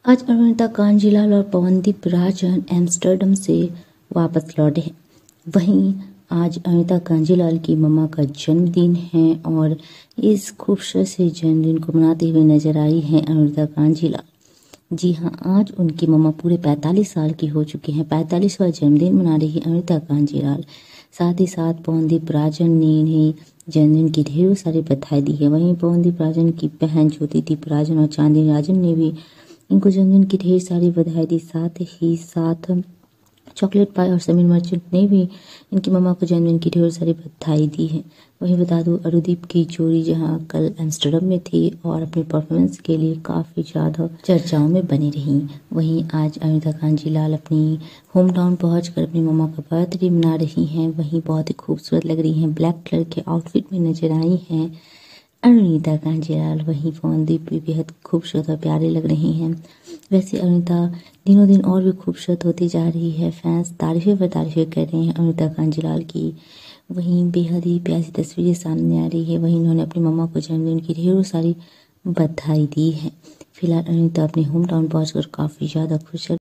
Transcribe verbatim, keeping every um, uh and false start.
आज अरुणिता kanjilal और pawandeep Rajan Amsterdam से वापस लौटे हैं। वहीं आज अरुणिता kanjilal की मम्मा का जन्मदिन है और इस खूबसूरत से जन्मदिन को मनाते हुए नजर आई हैं अरुणिता kanjilal। जी हाँ, आज उनकी मम्मा पूरे पैंतालीस साल की हो चुकी हैं। पैंतालीसवां जन्मदिन मना रही है अरुणिता kanjilal। साथ ही साथ pawandeep राजन ने इन्हें जन्मदिन की ढेरों सारी बधाई दी है। वहीं pawandeep राजन की बहन jyotideep राजन और चांदनी राजन ने भी इनको जन्मदिन की ढेर सारी बधाई दी। साथ ही साथ चॉकलेट पाई और समीर मर्चेंट ने भी इनकी मम्मा को जन्मदिन की ढेर सारी बधाई दी है। वहीं बता दूं, अरुदीप की जोड़ी जहां कल एम्स्टर्डम में थी और अपनी परफॉर्मेंस के लिए काफ़ी ज़्यादा चर्चाओं में बनी रही। वहीं आज अरुणिता kanjilal अपनी होम टाउन पहुँच कर अपनी मम्मा का बर्थडे मना रही हैं। वहीं बहुत ही खूबसूरत लग रही हैं, ब्लैक कलर के आउटफिट में नजर आई हैं अरुणिता kanjilal। वहीं pawandeep भी बेहद खूबसूरत और प्यारे लग रही हैं। वैसे अरुणिता दिनों दिन और भी खूबसूरत होती जा रही है। फैंस तारीफें पर तारीफें कर रहे हैं अरुणिता kanjilal की। वहीं बेहद ही प्यारी तस्वीरें सामने आ रही है। वहीं उन्होंने अपनी मम्मा को जन्मदिन की ढेरों सारी बधाई दी है। फिलहाल अरुणिता अपने होम टाउन पहुँच कर काफ़ी ज़्यादा खुश है।